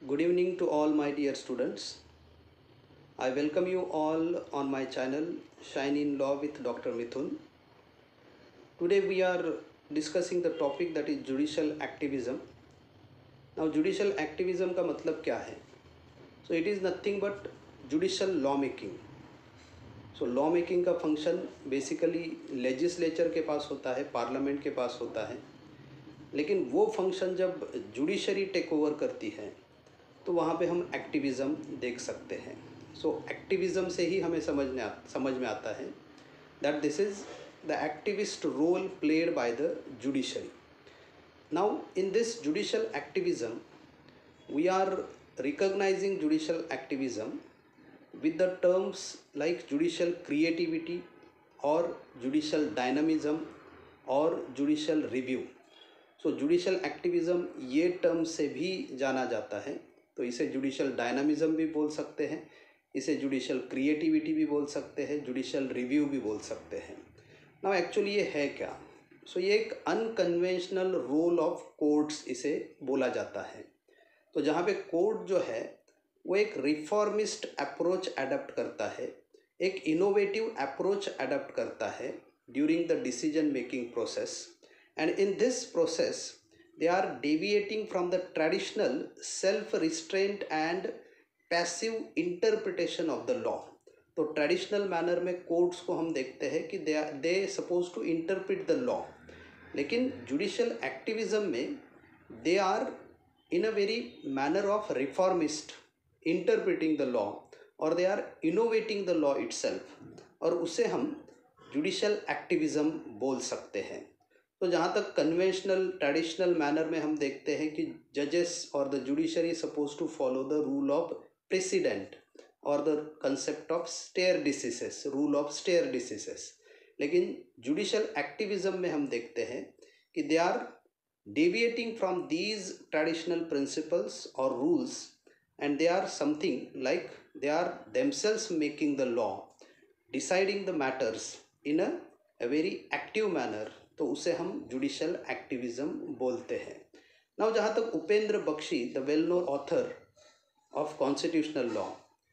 Good evening to all my dear students. I welcome you all on my channel Shine in Law with Dr. Mithun. Today we are discussing the topic that is judicial activism. Now judicial activism का मतलब क्या है? So it is nothing but judicial law making. So law making का function basically legislature के पास होता है, parliament के पास होता है, लेकिन वो फंक्शन जब जुडिशरी टेक ओवर करती है तो वहाँ पे हम एक्टिविज़म देख सकते हैं. सो एक्टिविज़म से ही हमें समझ में आता है that this is the activist role played by the judiciary. Now in this judicial activism we are recognizing judicial activism with the terms like judicial creativity or judicial dynamism or judicial review. So judicial activism ये term से भी जाना जाता है. तो इसे judicial डायनामिज़म भी बोल सकते हैं, इसे जुडिशल क्रिएटिविटी भी बोल सकते हैं, जुडिशल रिव्यू भी बोल सकते हैं. नाउ एक्चुअली ये है क्या? सो ये एक अनकन्वेंशनल रोल ऑफ कोर्ट्स इसे बोला जाता है. तो जहाँ पे कोर्ट जो है वो एक रिफॉर्मिस्ट अप्रोच अडॉप्ट करता है, एक इनोवेटिव अप्रोच अडॉप्ट करता है during the decision making process. And in this process they are deviating from the traditional self restraint and passive interpretation of the law. तो ट्रेडिशनल मैनर में courts को हम देखते हैं कि they suppose to interpret the law, लेकिन judicial activism में they are in a very manner of reformist interpreting the law or they are innovating the law itself, और उसे हम जुडिशियल एक्टिविज्म बोल सकते हैं. तो जहाँ तक कन्वेंशनल ट्रेडिशनल मैनर में हम देखते हैं कि जजेस और the judiciary suppose to follow the rule of precedent और the concept of stare decisis, rule of stare decisis. लेकिन जुडिशियल एक्टिविज्म में हम देखते हैं कि they are deviating from these traditional principles or rules, and they are something like they are themselves making the law, deciding the matters in a very active manner. तो उसे हम judicial activism बोलते हैं. नाउ जहाँ तक Upendra Baxi, the well known author of constitutional law,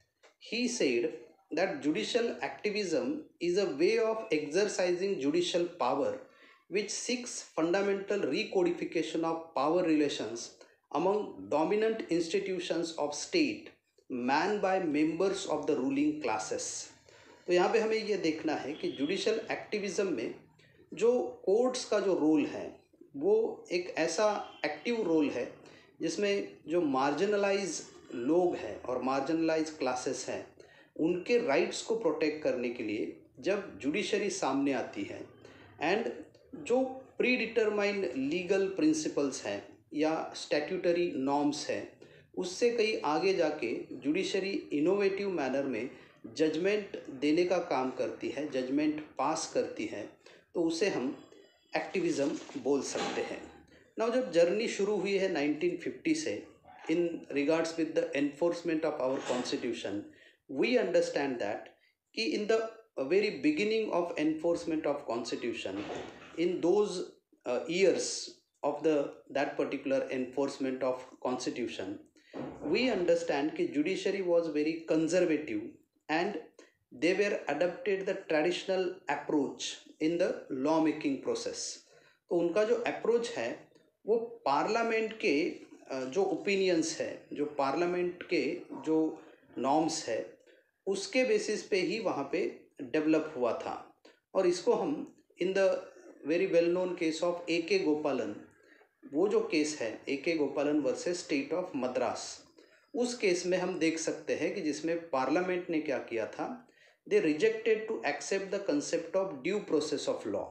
he said that judicial activism is a way of exercising judicial power which seeks fundamental recodification of power relations among dominant institutions of state manned by members of the ruling classes. तो यहाँ पे हमें ये देखना है कि judicial activism में जो कोर्ट्स का जो रोल है वो एक ऐसा एक्टिव रोल है जिसमें जो मार्जिनलाइज लोग हैं और मार्जिनलाइज क्लासेस हैं उनके राइट्स को प्रोटेक्ट करने के लिए जब जुडिशरी सामने आती है एंड जो प्री डिटरमाइंड लीगल प्रिंसिपल्स हैं या स्टैट्यूटरी नॉर्म्स हैं उससे कहीं आगे जाके जुडिशरी इनोवेटिव मैनर में जजमेंट देने का काम करती है, जजमेंट पास करती है, तो उसे हम एक्टिविज़म बोल सकते हैं. नाउ जब जर्नी शुरू हुई है 1950 से in regards with the enforcement of our constitution, we understand that कि in the very beginning of enforcement of constitution, in those years of that particular enforcement of constitution, we understand कि judiciary was very conservative and they were adopted the traditional approach in the law making process. तो उनका जो approach है वो parliament के जो opinions है, जो पार्लियामेंट के जो नॉर्म्स है उसके बेसिस पे ही वहाँ पे डेवलप हुआ था. और इसको हम in the very well known case of A.K. Gopalan, वो जो केस है A.K. गोपालन वर्सेस स्टेट ऑफ मद्रास, उस केस में हम देख सकते हैं कि जिसमें पार्लियामेंट ने क्या किया था, they rejected to accept the concept of due process of law.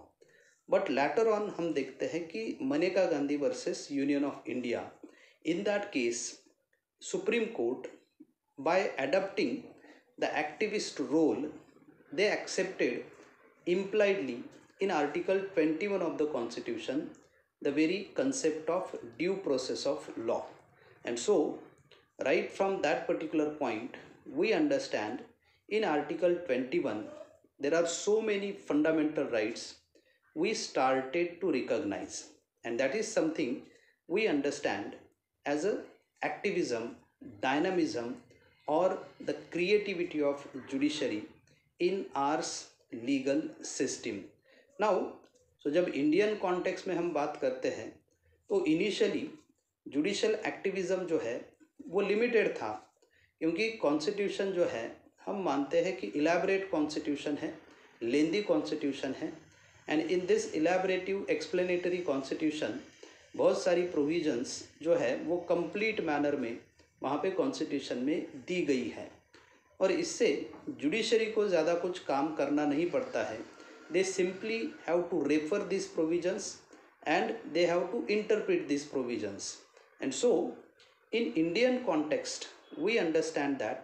But later on हम देखते हैं कि Maneka Gandhi versus Union of India, in that case Supreme Court by adopting the activist role they accepted impliedly in Article 21 of the Constitution the very concept of due process of law. And so right from that particular point we understand in Article 21 there are so many fundamental rights we started to recognize, and that is something we understand as a activism dynamism or the creativity of judiciary in our legal system. Now, so जब Indian context में हम बात करते हैं तो initially judicial activism जो है वो लिमिटेड था, क्योंकि कॉन्स्टिट्यूशन जो है हम मानते हैं कि इलेबरेट कॉन्स्टिट्यूशन है, लेंदी कॉन्स्टिट्यूशन है, and in this elaborative explanatory constitution बहुत सारी प्रोविजंस जो है वो कंप्लीट मैनर में वहाँ पे कॉन्स्टिट्यूशन में दी गई है, और इससे जुडिशरी को ज़्यादा कुछ काम करना नहीं पड़ता है. They simply have to refer this provisions and they have to interpret this provisions. And so in Indian context we understand that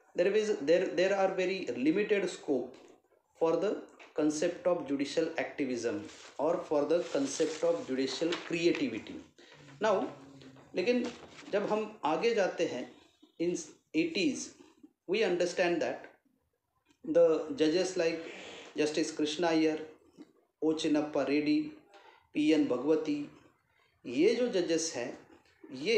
there are very limited scope for the concept of judicial activism or for the concept of judicial creativity. Now, लेकिन जब हम आगे जाते हैं in 80s we understand that the judges like Justice Krishna Iyer, O Chinnappa Reddy, P.N. Bhagwati, ये जो जजेस हैं ये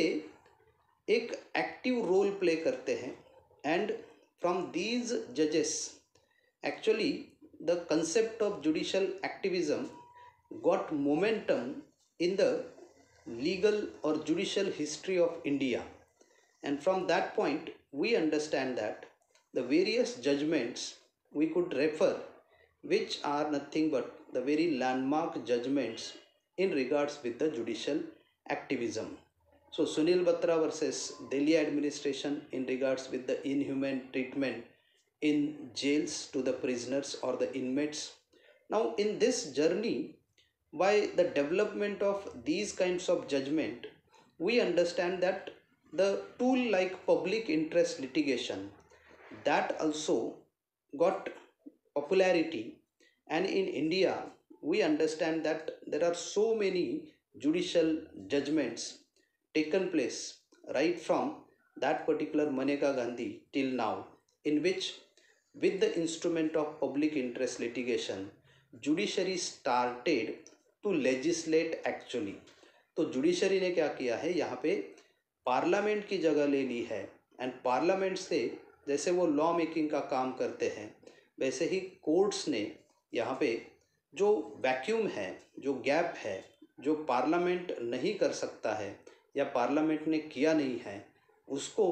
एक एक्टिव रोल प्ले करते हैं, एंड फ्रॉम दीज जजेस actually the concept of judicial activism got momentum in the legal और judicial history of India. And from that point we understand that the various judgments we could refer which are nothing but the very landmark judgments in regards with the judicial activism. So Sunil Batra versus Delhi administration in regards with the inhumane treatment in jails to the prisoners or the inmates. Now in this journey, by the development of these kinds of judgment, we understand that the tool like public interest litigation, that also got popularity, and in India we understand that there are so many judicial judgments taken place right from that particular Maneka Gandhi till now, in which with the instrument of public interest litigation judiciary started to legislate actually. तो judiciary ने क्या किया है, यहाँ पे parliament की जगह ले ली है, एंड पार्लियामेंट से जैसे वो लॉ मेकिंग का काम करते हैं वैसे ही कोर्ट्स ने यहाँ पे जो वैक्यूम है, जो गैप है, जो पार्लियामेंट नहीं कर सकता है या पार्लियामेंट ने किया नहीं है, उसको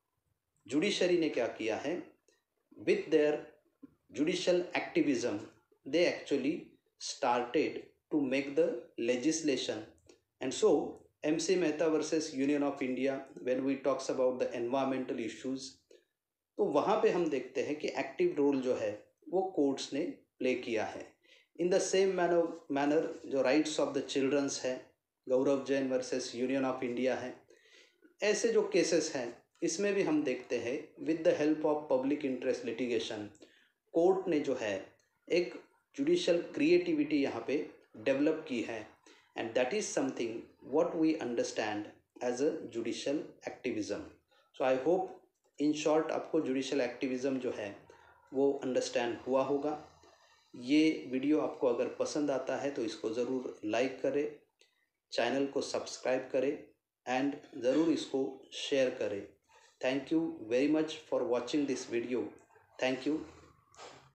जुडिशरी ने क्या किया है, with their judicial activism they actually started to make the legislation. And so MC Mehta versus Union of India, when we talks about the environmental issues, तो वहाँ पे हम देखते हैं कि एक्टिव रोल जो है वो कोर्ट्स ने प्ले किया है. इन द सेम मैनर जो राइट्स ऑफ द चिल्ड्रंस है, Gaurav Jain versus Union of India है, ऐसे जो केसेस हैं इसमें भी हम देखते हैं with the help of public interest litigation court ने जो है एक जुडिशल क्रिएटिविटी यहाँ पे डेवलप की है, and that is something what we understand as a judicial activism. So I hope in short आपको जुडिशल एक्टिविज्म जो है वो अंडरस्टैंड हुआ होगा. ये वीडियो आपको अगर पसंद आता है तो इसको ज़रूर लाइक करें, चैनल को सब्सक्राइब करें, एंड ज़रूर इसको शेयर करें. Thank you very much for watching this video. Thank you.